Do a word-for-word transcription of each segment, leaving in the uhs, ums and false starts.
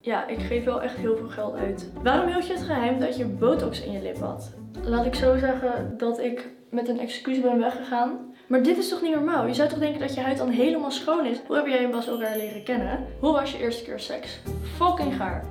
Ja, ik geef wel echt heel veel geld uit. Waarom hield je het geheim dat je botox in je lip had? Laat ik zo zeggen dat ik met een excuus ben weggegaan. Maar dit is toch niet normaal? Je zou toch denken dat je huid dan helemaal schoon is? Hoe heb jij en Bas elkaar leren kennen? Hoe was je eerste keer seks? Fucking gaar.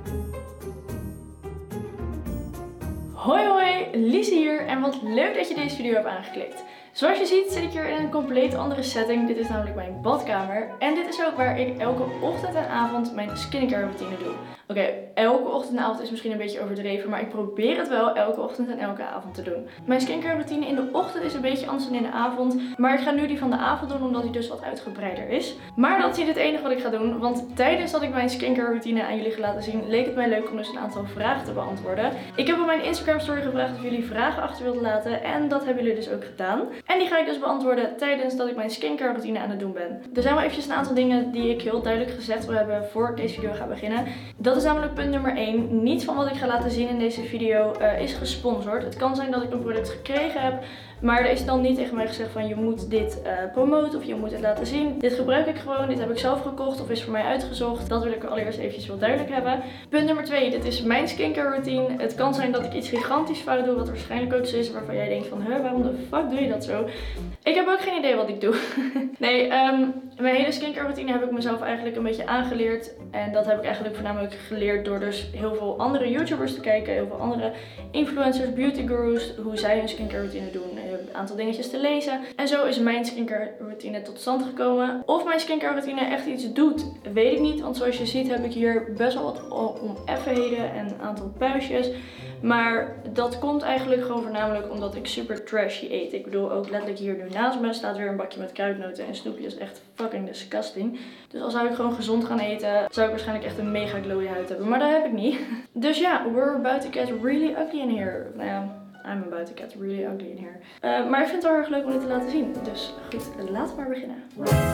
Hoi hoi, Lise hier en wat leuk dat je deze video hebt aangeklikt. Zoals je ziet zit ik hier in een compleet andere setting. Dit is namelijk mijn badkamer. En dit is ook waar ik elke ochtend en avond mijn skincare routine doe. Oké, okay, elke ochtend en avond is misschien een beetje overdreven, maar ik probeer het wel elke ochtend en elke avond te doen. Mijn skincare routine in de ochtend is een beetje anders dan in de avond. Maar ik ga nu die van de avond doen, omdat die dus wat uitgebreider is. Maar dat is niet het enige wat ik ga doen, want tijdens dat ik mijn skincare routine aan jullie ga laten zien, leek het mij leuk om dus een aantal vragen te beantwoorden. Ik heb op mijn Instagram story gevraagd of jullie vragen achter wilden laten en dat hebben jullie dus ook gedaan. En die ga ik dus beantwoorden tijdens dat ik mijn skincare routine aan het doen ben. Er zijn wel eventjes een aantal dingen die ik heel duidelijk gezegd wil hebben voor ik deze video ga beginnen. Dat is namelijk punt nummer één. Niets van wat ik ga laten zien in deze video uh, is gesponsord. Het kan zijn dat ik een product gekregen heb, maar er is dan niet tegen mij gezegd van je moet dit uh, promoten of je moet het laten zien. Dit gebruik ik gewoon, dit heb ik zelf gekocht of is voor mij uitgezocht. Dat wil ik allereerst eventjes wel duidelijk hebben. Punt nummer twee, dit is mijn skincare routine. Het kan zijn dat ik iets gigantisch fout doe, wat waarschijnlijk ook zo is, waarvan jij denkt van, huh, waarom de fuck doe je dat zo? Ik heb ook geen idee wat ik doe. Nee, um, mijn hele skincare routine heb ik mezelf eigenlijk een beetje aangeleerd. En dat heb ik eigenlijk voornamelijk geleerd door dus heel veel andere YouTubers te kijken. Heel veel andere influencers, beauty gurus, hoe zij hun skincare routine doen. Een aantal dingetjes te lezen. En zo is mijn skincare routine tot stand gekomen. Of mijn skincare routine echt iets doet, weet ik niet. Want zoals je ziet heb ik hier best wel wat oneffenheden en een aantal puistjes. Maar dat komt eigenlijk gewoon voornamelijk omdat ik super trashy eet. Ik bedoel ook letterlijk hier nu naast me staat weer een bakje met kruidnoten en snoepjes. Echt fucking disgusting. Dus als zou ik gewoon gezond gaan eten, zou ik waarschijnlijk echt een mega glowy huid hebben. Maar dat heb ik niet. Dus ja, we're about to get really ugly in here. Nou ja, I'm about to get really ugly in here. Uh, maar ik vind het wel erg leuk om dit te laten zien. Dus goed, laten we maar beginnen.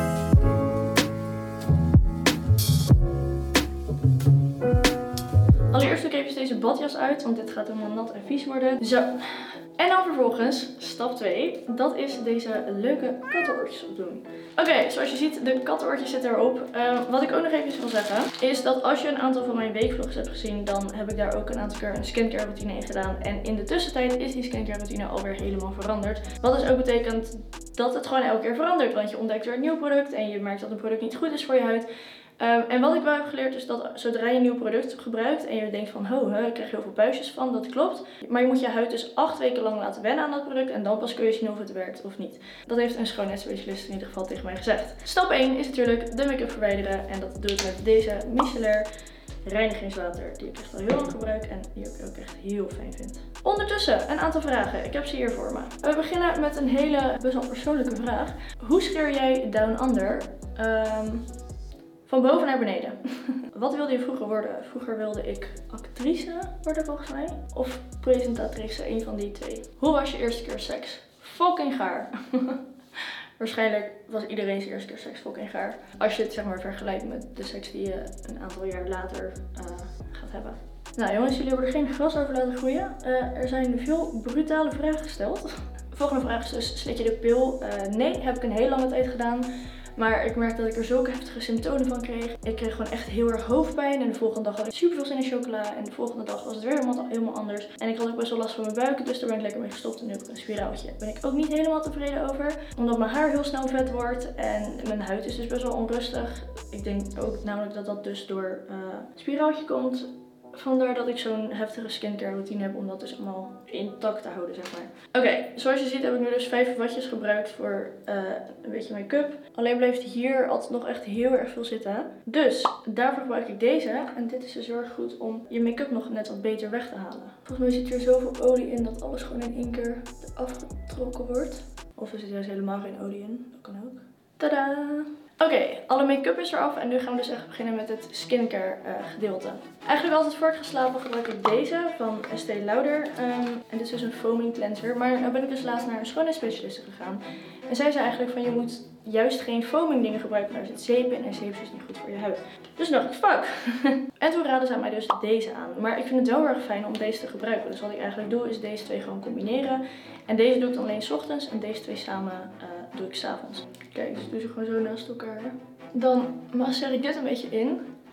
Allereerst doe ik even deze badjas uit, want dit gaat helemaal nat en vies worden. Zo. En dan vervolgens, stap twee, dat is deze leuke kattenoortjes opdoen. Oké, okay, zoals je ziet, de kattenoortjes zitten erop. Uh, wat ik ook nog even wil zeggen, is dat als je een aantal van mijn weekvlogs hebt gezien, dan heb ik daar ook een aantal keer een skincare routine in gedaan. En in de tussentijd is die skincare routine alweer helemaal veranderd. Wat dus ook betekent dat het gewoon elke keer verandert, want je ontdekt weer een nieuw product en je merkt dat een product niet goed is voor je huid. Um, en wat ik wel heb geleerd is dat zodra je een nieuw product gebruikt en je denkt van ho, he, ik krijg heel veel puistjes van, dat klopt. Maar je moet je huid dus acht weken lang laten wennen aan dat product en dan pas kun je zien of het werkt of niet. Dat heeft een schoonheidsspecialist in ieder geval tegen mij gezegd. Stap één is natuurlijk de make-up verwijderen en dat doe ik met deze micellair reinigingswater die ik echt al heel lang gebruik en die ik ook echt heel fijn vind. Ondertussen een aantal vragen. Ik heb ze hier voor me. We beginnen met een hele best wel persoonlijke vraag. Hoe scheer jij down under? Um, Van boven naar beneden. Wat wilde je vroeger worden? Vroeger wilde ik actrice worden volgens mij. Of presentatrice, een van die twee. Hoe was je eerste keer seks? Fucking gaar. Waarschijnlijk was iedereen zijn eerste keer seks fucking gaar. Als je het zeg maar vergelijkt met de seks die je een aantal jaar later uh, gaat hebben. Nou jongens, jullie hebben er geen gras over laten groeien. Uh, er zijn veel brutale vragen gesteld. De volgende vraag is dus, slik je de pil? Uh, nee, heb ik een hele lange tijd gedaan. Maar ik merkte dat ik er zulke heftige symptomen van kreeg. Ik kreeg gewoon echt heel erg hoofdpijn. En de volgende dag had ik super veel zin in chocola. En de volgende dag was het weer helemaal, helemaal anders. En ik had ook best wel last van mijn buik. Dus daar ben ik lekker mee gestopt. En nu heb ik een spiraaltje. Daar ben ik ook niet helemaal tevreden over. Omdat mijn haar heel snel vet wordt. En mijn huid is dus best wel onrustig. Ik denk ook namelijk dat dat dus door uh, het spiraaltje komt. Vandaar dat ik zo'n heftige skincare routine heb om dat dus allemaal intact te houden, zeg maar. Oké, okay, zoals je ziet heb ik nu dus vijf watjes gebruikt voor uh, een beetje make-up. Alleen blijft hier altijd nog echt heel erg veel zitten. Dus daarvoor gebruik ik deze. En dit is dus heel erg goed om je make-up nog net wat beter weg te halen. Volgens mij zit hier zoveel olie in dat alles gewoon in één keer afgetrokken wordt. Of er zit juist helemaal geen olie in. Dat kan ook. Tadaa! Oké, okay, alle make-up is eraf en nu gaan we dus echt beginnen met het skincare uh, gedeelte. Eigenlijk altijd voor ik ga slapen gebruik ik deze van Estée Lauder. Um, en dit is dus een foaming cleanser. Maar nu ben ik dus laatst naar een schoonheidsspecialiste gegaan. En zij zei eigenlijk van je moet juist geen foaming dingen gebruiken. Daar zit zeep in en zeep is dus niet goed voor je huid. Dus dacht ik fuck. En toen raden zij mij dus deze aan. Maar ik vind het wel heel erg fijn om deze te gebruiken. Dus wat ik eigenlijk doe is deze twee gewoon combineren. En deze doe ik dan alleen 's ochtends en deze twee samen uh, doe ik 's avonds. Kijk, dus ik doe ze gewoon zo naast elkaar. Dan masseer ik dit een beetje in.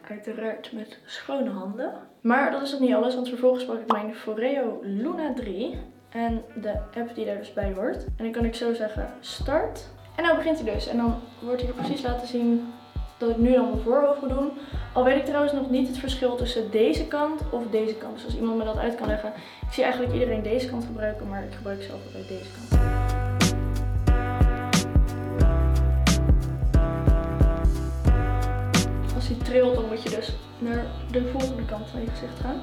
Uiteraard met schone handen. Maar dat is nog niet alles, want vervolgens pak ik mijn Foreo Luna drie. En de app die daar dus bij hoort. En dan kan ik zo zeggen start. En nou begint hij dus. En dan wordt hier precies laten zien dat ik nu dan mijn voorhoofd moet doen. Al weet ik trouwens nog niet het verschil tussen deze kant of deze kant. Dus als iemand me dat uit kan leggen. Ik zie eigenlijk iedereen deze kant gebruiken, maar ik gebruik zelf altijd deze kant. Als hij trilt, dan moet je dus naar de volgende kant van je gezicht gaan.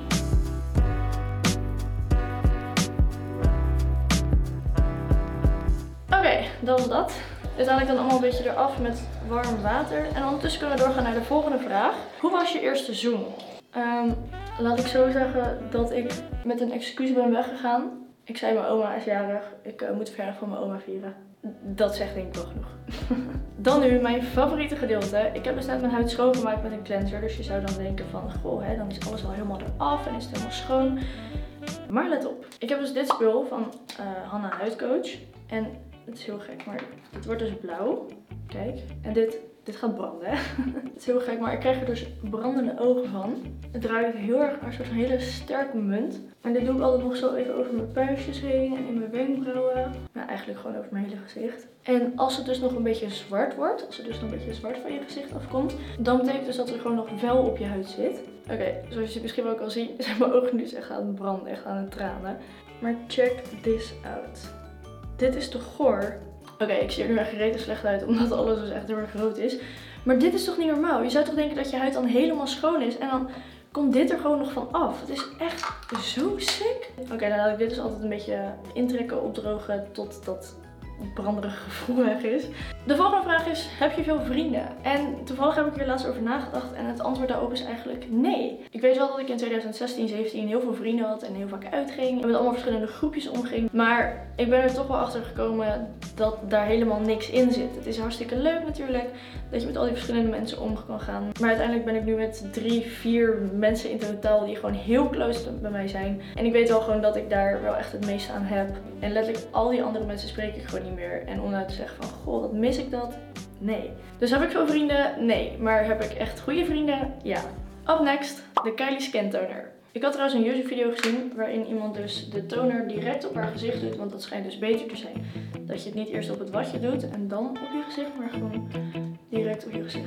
Oké, okay, dat was dat. Dit haal ik dan allemaal een beetje eraf met warm water. En ondertussen kunnen we doorgaan naar de volgende vraag. Hoe was je eerste zoen? Um, laat ik zo zeggen dat ik met een excuus ben weggegaan. Ik zei mijn oma is jarig. Ik uh, moet de verjaardag van mijn oma vieren. Dat zegt denk ik wel genoeg. Dan nu mijn favoriete gedeelte. Ik heb dus net mijn huid schoongemaakt met een cleanser. Dus je zou dan denken van, goh, hè, dan is alles al helemaal eraf en is het helemaal schoon. Maar let op. Ik heb dus dit spul van uh, Hanna Huidcoach. En het is heel gek, maar het wordt dus blauw. Kijk. En dit, dit gaat branden, hè. Het is heel gek, maar ik krijg er dus brandende ogen van. Het ruikt heel erg naar een soort van hele sterke munt. En dit doe ik altijd nog zo even over mijn puistjes heen en in mijn wenkbrauwen. Nou, eigenlijk gewoon over mijn hele gezicht. En als het dus nog een beetje zwart wordt, als het dus nog een beetje zwart van je gezicht afkomt, dan betekent dus dat er gewoon nog vel op je huid zit. Oké, okay, zoals je misschien ook al ziet, zijn mijn ogen nu echt aan het branden, echt aan het tranen. Maar check this out. Dit is toch goor? Oké, okay, ik zie er nu echt rete slecht uit, omdat alles dus echt heel erg groot is. Maar dit is toch niet normaal? Je zou toch denken dat je huid dan helemaal schoon is en dan komt dit er gewoon nog van af. Het is echt zo sick. Oké, okay, dan laat ik dit dus altijd een beetje intrekken, opdrogen tot dat branderige gevoel weg is. De volgende vraag is, heb je veel vrienden? En toevallig heb ik hier laatst over nagedacht en het antwoord daarop is eigenlijk nee. Ik weet wel dat ik in twintig zestien, zeventien heel veel vrienden had en heel vaak uitging en met allemaal verschillende groepjes omging. Maar ik ben er toch wel achter gekomen dat daar helemaal niks in zit. Het is hartstikke leuk natuurlijk dat je met al die verschillende mensen om kan gaan. Maar uiteindelijk ben ik nu met drie, vier mensen in totaal die gewoon heel close bij mij zijn. En ik weet wel gewoon dat ik daar wel echt het meeste aan heb. En letterlijk al die andere mensen spreek ik gewoon niet meer. En om nou te zeggen van, goh, wat mis ik dat? Nee. Dus heb ik veel vrienden? Nee. Maar heb ik echt goede vrienden? Ja. Up next, de Kylie Skin Toner. Ik had trouwens een YouTube video gezien waarin iemand dus de toner direct op haar gezicht doet. Want dat schijnt dus beter te zijn. Dat je het niet eerst op het watje doet en dan op je gezicht, maar gewoon direct op je gezicht.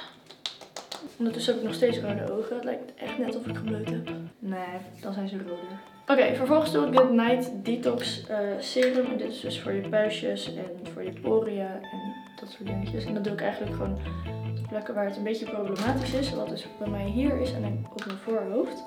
Ondertussen heb ik nog steeds rode ogen. Het lijkt echt net of ik gebloot heb. Nee, dan zijn ze roder. Oké, okay, vervolgens doe ik de Night Detox uh, Serum. En dit is dus voor je puistjes en voor je poriën en dat soort dingetjes. En dat doe ik eigenlijk gewoon op de plekken waar het een beetje problematisch is. Wat dus bij mij hier is en op mijn voorhoofd.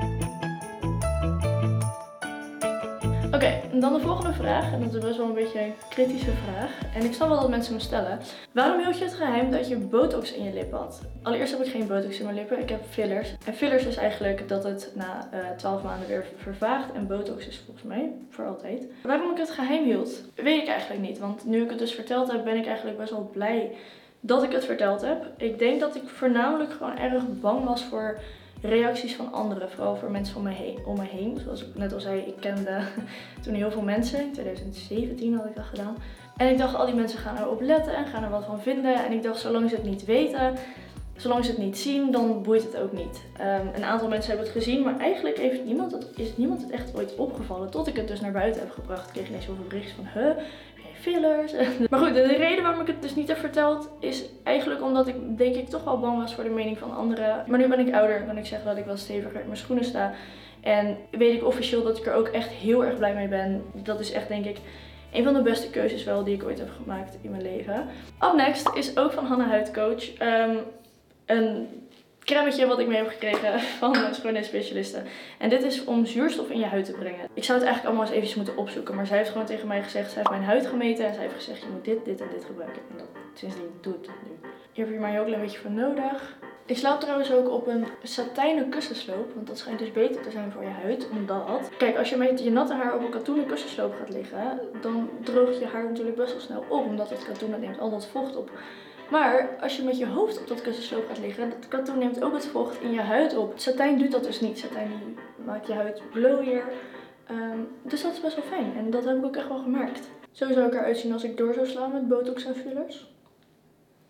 Oké, okay, en dan de volgende vraag. En dat is best wel een beetje een kritische vraag. En ik snap wel dat mensen me stellen. Waarom hield je het geheim dat je botox in je lippen had? Allereerst heb ik geen botox in mijn lippen. Ik heb fillers. En fillers is eigenlijk dat het na uh, twaalf maanden weer vervaagt. En botox is volgens mij voor altijd. Waarom ik het geheim hield, weet ik eigenlijk niet. Want nu ik het dus verteld heb, ben ik eigenlijk best wel blij dat ik het verteld heb. Ik denk dat ik voornamelijk gewoon erg bang was voor reacties van anderen, vooral voor mensen om me heen. Om me heen. Zoals ik net al zei, ik kende toen heel veel mensen. In twintig zeventien had ik dat gedaan. En ik dacht, al die mensen gaan erop letten en gaan er wat van vinden. En ik dacht, zolang ze het niet weten, zolang ze het niet zien, dan boeit het ook niet. Um, een aantal mensen hebben het gezien, maar eigenlijk heeft niemand het, is niemand het echt ooit opgevallen. Tot ik het dus naar buiten heb gebracht, kreeg ik ineens zoveel berichten van, huh? Fillers. Maar goed, de reden waarom ik het dus niet heb verteld is eigenlijk omdat ik denk ik toch wel bang was voor de mening van anderen. Maar nu ben ik ouder, kan ik zeggen dat ik wel steviger in mijn schoenen sta. En weet ik officieel dat ik er ook echt heel erg blij mee ben. Dat is echt denk ik een van de beste keuzes wel die ik ooit heb gemaakt in mijn leven. Up next is ook van Hanna Huidcoach. Um, een cremmetje wat ik mee heb gekregen van mijn schoonheidsspecialisten. En dit is om zuurstof in je huid te brengen. Ik zou het eigenlijk allemaal eens eventjes moeten opzoeken. Maar zij heeft gewoon tegen mij gezegd, zij heeft mijn huid gemeten. En zij heeft gezegd, je moet dit, dit en dit gebruiken. En dat, sindsdien doe ik dat nu. Hier heb je maar een heel klein beetje voor nodig. Ik slaap trouwens ook op een satijnen kussensloop. Want dat schijnt dus beter te zijn voor je huid. Omdat, kijk, als je met je natte haar op een katoenen kussensloop gaat liggen, dan droogt je haar natuurlijk best wel snel op. Omdat het katoen dat neemt al dat vocht op. Maar als je met je hoofd op dat kussensloop gaat liggen, dat katoen neemt ook het vocht in je huid op. Satijn doet dat dus niet. Satijn maakt je huid blowier. Um, dus dat is best wel fijn. En dat heb ik ook echt wel gemerkt. Zo zou ik eruit zien als ik door zou slaan met botox en fillers.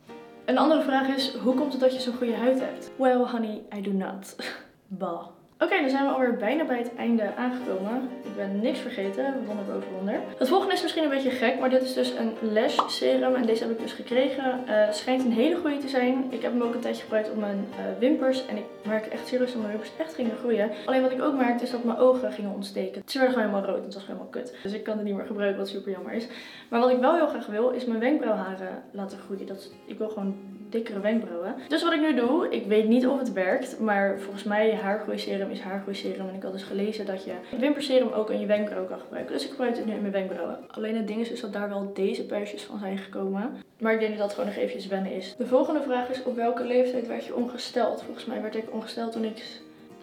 Een andere vraag is, hoe komt het dat je zo'n goede huid hebt? Well honey, I do not. Bah. Oké, okay, dan zijn we alweer bijna bij het einde aangekomen. Ik ben niks vergeten, wonder boven wonder. Het volgende is misschien een beetje gek, maar dit is dus een lash serum. En deze heb ik dus gekregen. Uh, het schijnt een hele goede te zijn. Ik heb hem ook een tijdje gebruikt op mijn uh, wimpers. En ik merk echt serieus dat mijn wimpers echt gingen groeien. Alleen wat ik ook merkte is dat mijn ogen gingen ontsteken. Ze werden gewoon helemaal rood en het was helemaal kut. Dus ik kan het niet meer gebruiken, wat super jammer is. Maar wat ik wel heel graag wil, is mijn wenkbrauwharen laten groeien. Dat is, ik wil gewoon dikkere wenkbrauwen. Dus wat ik nu doe, ik weet niet of het werkt, maar volgens mij haargroeiserum is haargroeiserum. En ik had dus gelezen dat je wimperserum ook in je wenkbrauwen kan gebruiken. Dus ik gebruik het nu in mijn wenkbrauwen. Alleen het ding is dus dat daar wel deze puistjes van zijn gekomen. Maar ik denk dat dat gewoon nog eventjes wennen is. De volgende vraag is, op welke leeftijd werd je ongesteld? Volgens mij werd ik ongesteld toen ik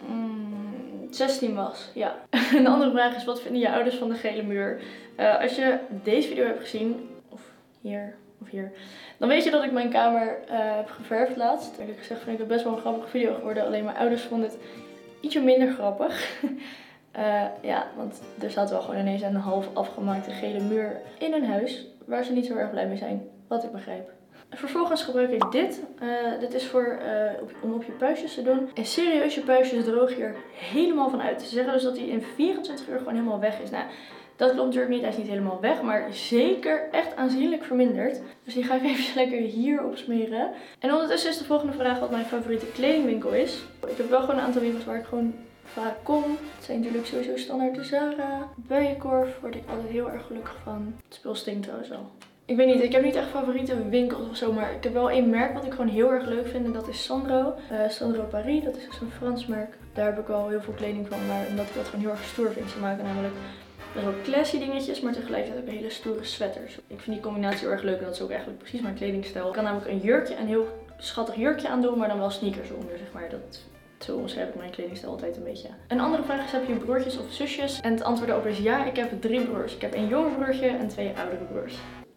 mm, zestien was. Ja. Een andere vraag is, wat vinden je ouders van de gele muur? Uh, als je deze video hebt gezien, of hier... Of hier. Dan weet je dat ik mijn kamer uh, heb geverfd laatst. Eerlijk gezegd vind ik het best wel een grappige video geworden. Alleen mijn ouders vonden het ietsje minder grappig. uh, ja, want er staat wel gewoon ineens een half afgemaakte gele muur in hun huis. Waar ze niet zo erg blij mee zijn. Wat ik begrijp. Vervolgens gebruik ik dit. Uh, dit is voor, uh, op, om op je puistjes te doen. En serieus, je puistjes droog hier helemaal van uit. Ze zeggen dus dat hij in vierentwintig uur gewoon helemaal weg is. Nou, dat klopt natuurlijk niet, hij is niet helemaal weg, maar zeker echt aanzienlijk verminderd. Dus die ga ik even lekker hier op smeren. En ondertussen is de volgende vraag wat mijn favoriete kledingwinkel is. Ik heb wel gewoon een aantal winkels waar ik gewoon vaak kom. Het zijn natuurlijk sowieso standaard de Zara. Bijenkorf word ik altijd heel erg gelukkig van. Het spul stinkt trouwens wel. Ik weet niet, ik heb niet echt favoriete winkels of zo, maar ik heb wel één merk wat ik gewoon heel erg leuk vind en dat is Sandro. Uh, Sandro Paris, dat is dus een Frans merk. Daar heb ik wel heel veel kleding van, maar omdat ik dat gewoon heel erg stoer vind. Ze maken namelijk best wel classy dingetjes, maar tegelijkertijd ook hele stoere sweaters. Ik vind die combinatie heel erg leuk en dat is ook eigenlijk precies mijn kledingstijl. Ik kan namelijk een jurkje, een heel schattig jurkje aandoen, maar dan wel sneakers onder, zeg maar. Dat, zo omschrijf ik mijn kledingstijl altijd een beetje. Een andere vraag is, heb je broertjes of zusjes? En het antwoord daarop is ja, ik heb drie broers. Ik heb een jonger broertje en twee oudere broers.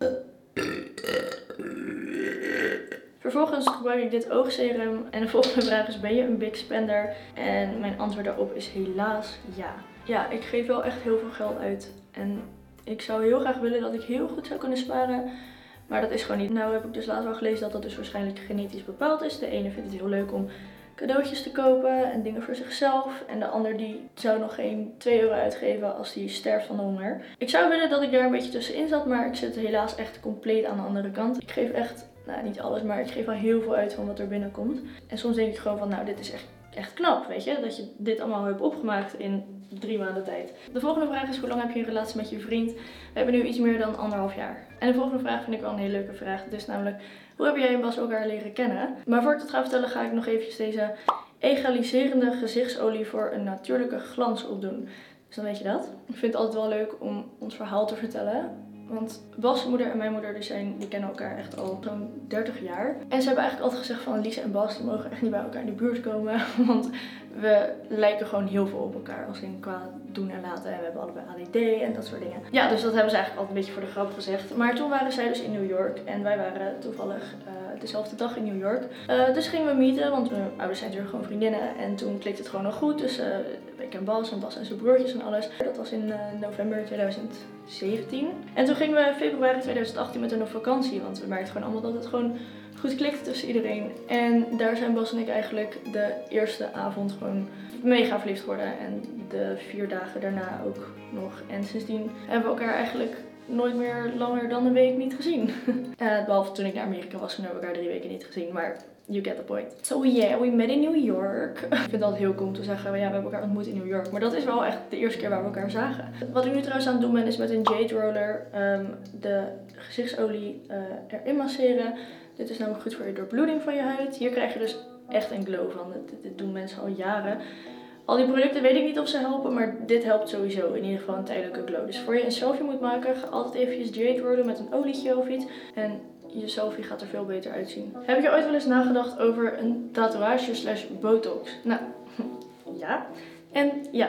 Vervolgens gebruik ik dit oogserum. En de volgende vraag is, ben je een big spender? En mijn antwoord daarop is helaas ja. Ja, ik geef wel echt heel veel geld uit. En ik zou heel graag willen dat ik heel goed zou kunnen sparen. Maar dat is gewoon niet. Nou heb ik dus laatst wel gelezen dat dat dus waarschijnlijk genetisch bepaald is. De ene vindt het heel leuk om cadeautjes te kopen en dingen voor zichzelf. En de ander die zou nog geen twee euro uitgeven als die sterft van de honger. Ik zou willen dat ik daar een beetje tussenin zat, maar ik zit helaas echt compleet aan de andere kant. Ik geef echt, nou niet alles, maar ik geef wel heel veel uit van wat er binnenkomt. En soms denk ik gewoon van, nou dit is echt, echt knap, weet je. Dat je dit allemaal hebt opgemaakt in drie maanden tijd. De volgende vraag is, hoe lang heb je een relatie met je vriend? We hebben nu iets meer dan anderhalf jaar. En de volgende vraag vind ik wel een hele leuke vraag. Het is namelijk, hoe heb jij en Bas elkaar leren kennen? Maar voor ik dat ga vertellen ga ik nog eventjes deze egaliserende gezichtsolie voor een natuurlijke glans opdoen. Dus dan weet je dat. Ik vind het altijd wel leuk om ons verhaal te vertellen. Want Bas' moeder en mijn moeder die zijn, die kennen elkaar echt al zo'n dertig jaar. En ze hebben eigenlijk altijd gezegd van Lisa en Bas die mogen echt niet bij elkaar in de buurt komen. Want we lijken gewoon heel veel op elkaar als in qua doen en laten. En we hebben allebei A D D en dat soort dingen. Ja, dus dat hebben ze eigenlijk altijd een beetje voor de grap gezegd. Maar toen waren zij dus in New York en wij waren toevallig uh, dezelfde dag in New York. Uh, dus gingen we meeten, want mijn ouders zijn natuurlijk gewoon vriendinnen. En toen klikte het gewoon nog goed. Dus uh, ik en Bas en Bas en zijn broertjes en alles. Dat was in uh, november tweeduizend zeventien. En toen gingen we in februari tweeduizend achttien met hun op vakantie. Want we merkten gewoon allemaal dat het gewoon goed klikte tussen iedereen. En daar zijn Bas en ik eigenlijk de eerste avond gewoon mega verliefd geworden. En de vier dagen daarna ook nog. En sindsdien hebben we elkaar eigenlijk nooit meer langer dan een week niet gezien. uh, behalve toen ik naar Amerika was, toen hebben we elkaar drie weken niet gezien. Maar you get the point. So yeah, we met in New York. Ik vind het altijd heel cool om te zeggen, ja, we hebben elkaar ontmoet in New York. Maar dat is wel echt de eerste keer waar we elkaar zagen. Wat ik nu trouwens aan het doen ben, is met een Jade Roller um, de gezichtsolie uh, erin masseren. Dit is namelijk goed voor je doorbloeding van je huid. Hier krijg je dus echt een glow van. Dit, dit doen mensen al jaren. Al die producten weet ik niet of ze helpen, maar dit helpt sowieso. In ieder geval een tijdelijke glow. Dus voor je een selfie moet maken, ga altijd eventjes Jade Roller met een olietje of iets. En je selfie gaat er veel beter uitzien. Heb je ooit wel eens nagedacht over een tatoeage slash botox? Nou, ja. En ja.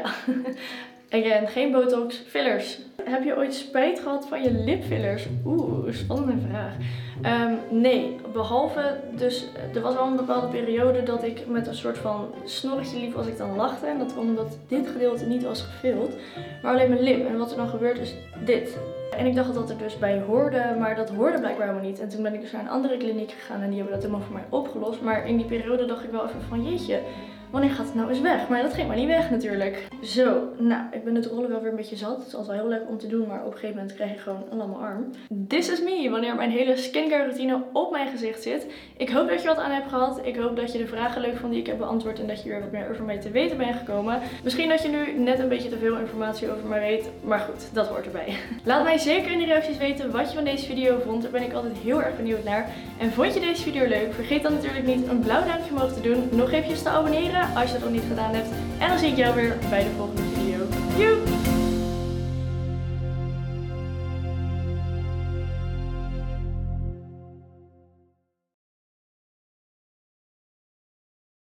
Again, geen botox, fillers. Heb je ooit spijt gehad van je lipfillers? Oeh, spannende vraag. Um, nee, behalve dus er was wel een bepaalde periode dat ik met een soort van snorretje liep als ik dan lachte. En dat kwam omdat dit gedeelte niet was gefilmd, maar alleen mijn lip. En wat er dan gebeurt is dit. En ik dacht dat dat er dus bij hoorde, maar dat hoorde blijkbaar helemaal niet. En toen ben ik dus naar een andere kliniek gegaan en die hebben dat helemaal voor mij opgelost. Maar in die periode dacht ik wel even van jeetje, wanneer gaat het nou eens weg? Maar dat ging maar niet weg natuurlijk. Zo, nou, ik ben het rollen wel weer een beetje zat. Het is altijd wel heel leuk om te doen, maar op een gegeven moment krijg je gewoon een lamme arm. This is me, wanneer mijn hele skincare routine op mijn gezicht zit. Ik hoop dat je wat aan hebt gehad. Ik hoop dat je de vragen leuk vond die ik heb beantwoord en dat je weer wat meer over mij te weten bent gekomen. Misschien dat je nu net een beetje te veel informatie over mij weet, maar goed, dat hoort erbij. Laat mij zeker in de reacties weten wat je van deze video vond. Daar ben ik altijd heel erg benieuwd naar. En vond je deze video leuk? Vergeet dan natuurlijk niet een blauw duimpje omhoog te doen. Nog eventjes te abonneren als je dat nog niet gedaan hebt. En dan zie ik jou weer bij de volgende video. Joep!